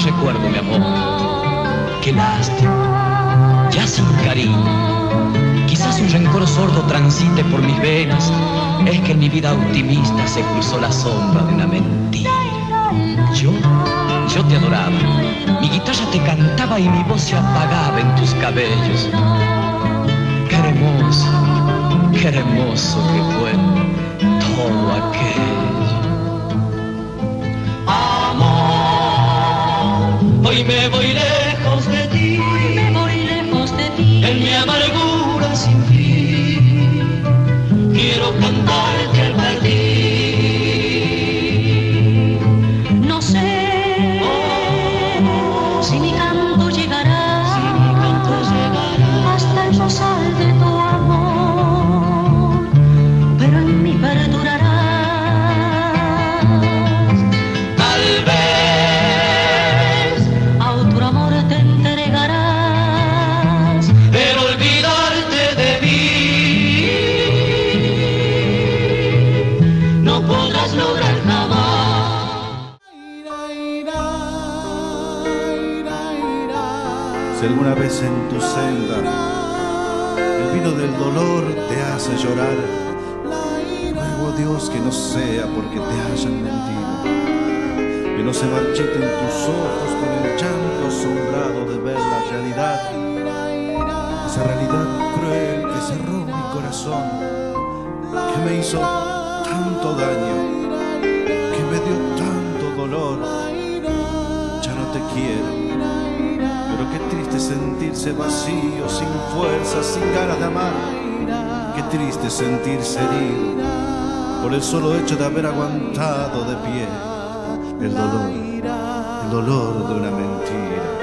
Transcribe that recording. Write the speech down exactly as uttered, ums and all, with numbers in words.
recuerdo, mi amor. Qué lástima, ya sin cariño. Quizás un rencor sordo transite por mis venas. Es que en mi vida optimista se cruzó la sombra de una mentira. Yo, yo te adoraba. Mi guitarra te cantaba y mi voz se apagaba en tus cabellos. Qué hermoso, qué hermoso que fue todo aquello. Amor, hoy me voy lejos de ti. Hoy me voy lejos de ti. En mi amargura sin fin, quiero cantarte al partir. No sé oh, si mi canto llegará, si mi canto llegará hasta el rosal de tu amor, pero en mí perdurarás. Tal vez a otro amor te entregarás, pero olvidarte de mí no podrás lograr jamás. Si alguna vez en tu senda el vino del dolor te hace llorar, ruego a Dios que no sea porque te hayan mentido, que no se marchiten tus ojos con el llanto asombrado de ver la realidad, esa realidad cruel que cerró mi corazón, que me hizo tanto daño, que me dio tanto dolor. Ya no te quiero, pero qué triste sentirse vacío, sin fuerza, sin ganas de amar. Qué triste sentirse herido por el solo hecho de haber aguantado de pie el dolor, el dolor de una mentira.